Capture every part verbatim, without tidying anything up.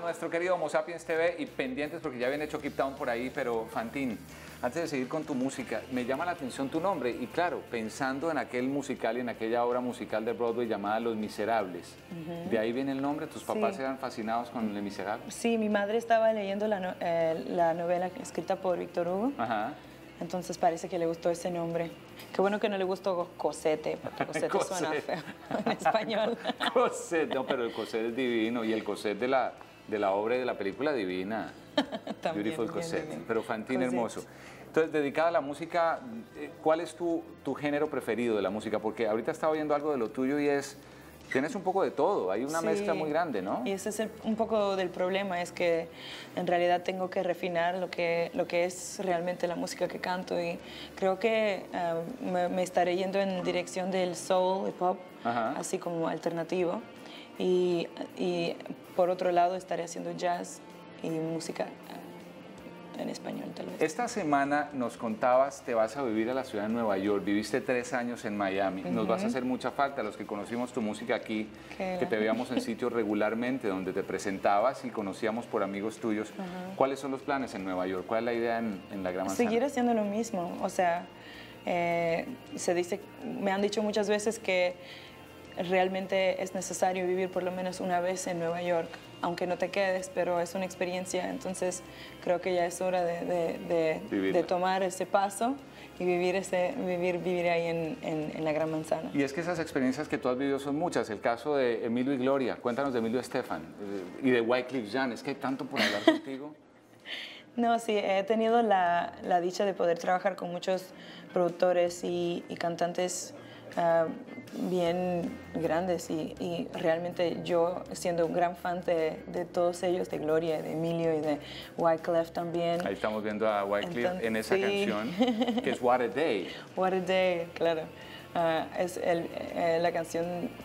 nuestro querido Homo Sapiens T V y pendientes porque ya habían hecho Keep Town por ahí, pero Fantine, antes de seguir con tu música, me llama la atención tu nombre y claro, pensando en aquel musical y en aquella obra musical de Broadway llamada Los Miserables, uh-huh. ¿De ahí viene el nombre? ¿Tus papás sí. eran fascinados con Les Miserables? Sí, mi madre estaba leyendo la, no, eh, la novela escrita por Víctor Hugo. Ajá. Entonces parece que le gustó ese nombre. Qué bueno que no le gustó Cosette, porque Cosette, Cosette. suena feo en español. Cosette, no, pero el Cosette es divino y el Cosette de la, de la obra y de la película divina. También, Beautiful bien, Cosette, bien. pero Fantine Cosette. Hermoso. Entonces, dedicada a la música, ¿cuál es tu, tu género preferido de la música? Porque ahorita estaba oyendo algo de lo tuyo y es... Tienes un poco de todo, hay una sí, mezcla muy grande, ¿no? Y ese es el, un poco del problema, es que en realidad tengo que refinar lo que, lo que es realmente la música que canto y creo que um, me, me estaré yendo en dirección del soul y pop, ajá. Así como alternativo. Y, y por otro lado estaré haciendo jazz y música en español tal vez. Esta semana nos contabas, te vas a vivir a la ciudad de Nueva York, viviste tres años en Miami, uh-huh. Nos vas a hacer mucha falta, los que conocimos tu música aquí, Qué que te veíamos en sitios regularmente, donde te presentabas y conocíamos por amigos tuyos. Uh-huh. ¿Cuáles son los planes en Nueva York? ¿Cuál es la idea en, en la Gran Manzana? Seguir haciendo lo mismo, o sea, eh, se dice, me han dicho muchas veces que realmente es necesario vivir por lo menos una vez en Nueva York, aunque no te quedes, pero es una experiencia, entonces creo que ya es hora de, de, de, de tomar ese paso y vivir, ese, vivir, vivir ahí en, en, en la Gran Manzana. Y es que esas experiencias que tú has vivido son muchas, el caso de Emilio y Gloria, cuéntanos de Emilio Estefan y de Wyclef Jean, es que hay tanto por hablar contigo. No, sí, he tenido la, la dicha de poder trabajar con muchos productores y, y cantantes Uh, bien grandes y, y realmente yo siendo un gran fan de, de todos ellos, de Gloria, de Emilio y de Wyclef también. Ahí estamos viendo a Wyclef en esa sí. canción que es What a Day. What a Day, claro. Uh, es el, eh, la canción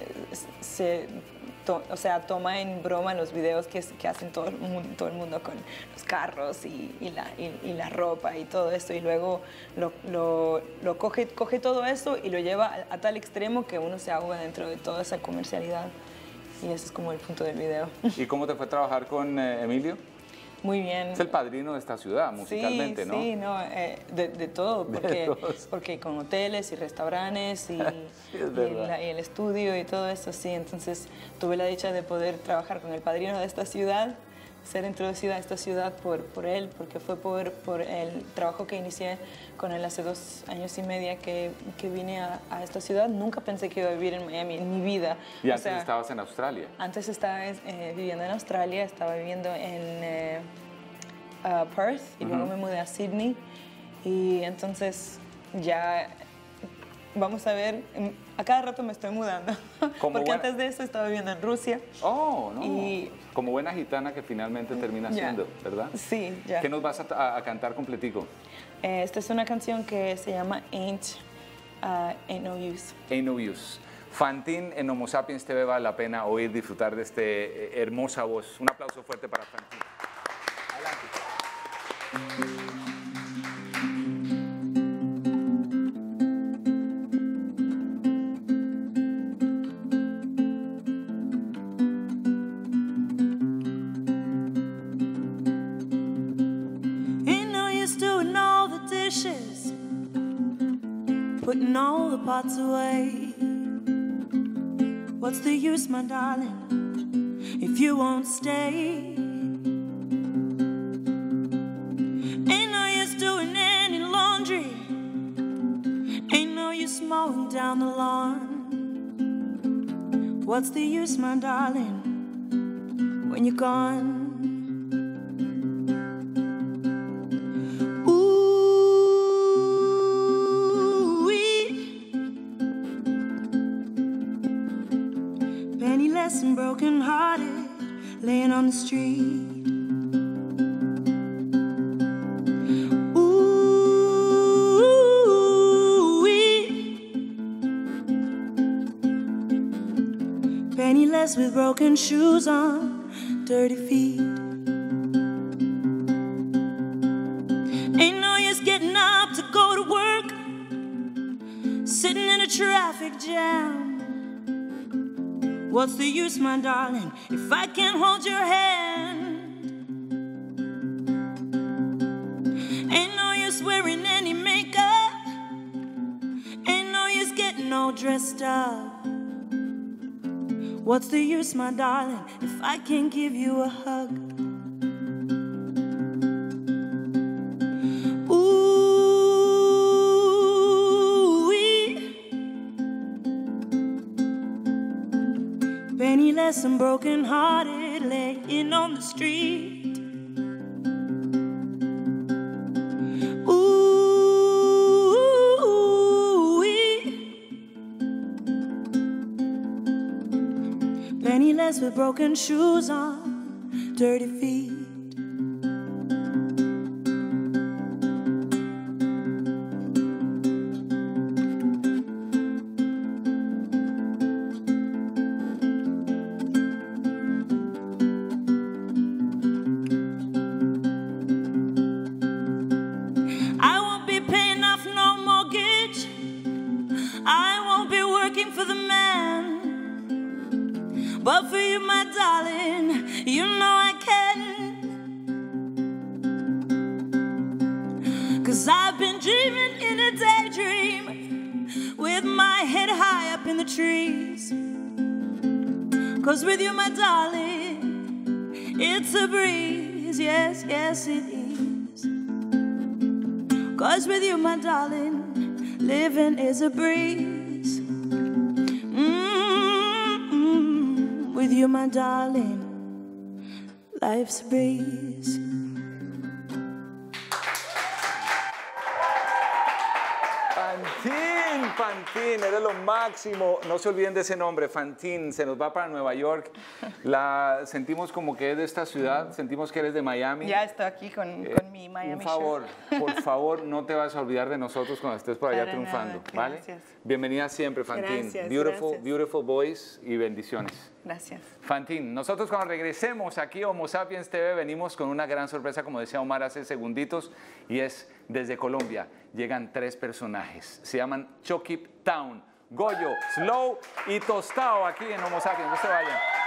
se, to, o sea, toma en broma los videos que, que hacen todo el, mundo, todo el mundo con los carros y, y, la, y, y la ropa y todo eso y luego lo, lo, lo coge, coge todo eso y lo lleva a, a tal extremo que uno se ahoga dentro de toda esa comercialidad y ese es como el punto del video. ¿Y cómo te fue trabajar con eh, Emilio? Muy bien. Es el padrino de esta ciudad, musicalmente, sí, ¿no? Sí, no, eh, de, de todo, porque, de porque con hoteles y restaurantes y, sí, y, el, y el estudio y todo eso, sí. Entonces tuve la dicha de poder trabajar con el padrino de esta ciudad, ser introducida a esta ciudad por, por él, porque fue por, por el trabajo que inicié con él hace dos años y media que, que vine a, a esta ciudad. Nunca pensé que iba a vivir en Miami en mi vida. ¿Y antes o sea, estabas en Australia? Antes estaba eh, viviendo en Australia, estaba viviendo en eh, uh, Perth y uh-huh. luego me mudé a Sydney y entonces ya... Vamos a ver, a cada rato me estoy mudando, porque buena... antes de eso estaba viviendo en Rusia. Oh, no. Y... Como buena gitana que finalmente termina ya. siendo, ¿verdad? Sí, ya. ¿Qué nos vas a, a cantar completico? Eh, esta es una canción que se llama Ain't, uh, Ain't No Use. Ain't No Use. Fantine en Homo Sapiens T V, vale la pena oír, disfrutar de esta eh, hermosa voz. Un aplauso fuerte para Fantine. Adelante. Putting all the pots away. What's the use, my darling, if you won't stay? Ain't no use doing any laundry. Ain't no use mowing down the lawn. What's the use, my darling, when you're gone? And broken hearted, laying on the street. Ooh-wee. Penniless with broken shoes on dirty feet. Ain't no use getting up to go to work, sitting in a traffic jam. What's the use, my darling, if I can't hold your hand? all dressed up. What's the use, my darling, if I can't give you a hug? Ooh-wee. Penniless and broken-hearted, laying on the street. Penniless with broken shoes on, dirty feet. I won't be paying off no mortgage. I won't be working for the man. But for you, my darling, you know I can. 'Cause I've been dreaming in a daydream with my head high up in the trees. 'Cause with you, my darling, it's a breeze. Yes, yes, it is. 'Cause with you, my darling, living is a breeze. With you, my darling, life's a breeze. Fantine, Fantine, eres lo máximo. No se olviden de ese nombre, Fantine. Se nos va para Nueva York. La sentimos como que es de esta ciudad. Sentimos que eres de Miami. Ya estoy aquí con, eh, con mi Miami Un favor, shirt. por favor, no te vas a olvidar de nosotros cuando estés por allá Para triunfando, nada, ¿vale? gracias. Bienvenida siempre, Fantine. Gracias, beautiful, gracias. beautiful voice y bendiciones. Gracias. Fantine, nosotros cuando regresemos aquí a Homo Sapiens T V venimos con una gran sorpresa, como decía Omar hace segunditos, y es desde Colombia. Llegan tres personajes, se llaman Chucky Town, Goyo, Slow y Tostado aquí en Homo Sapiens. No se vayan.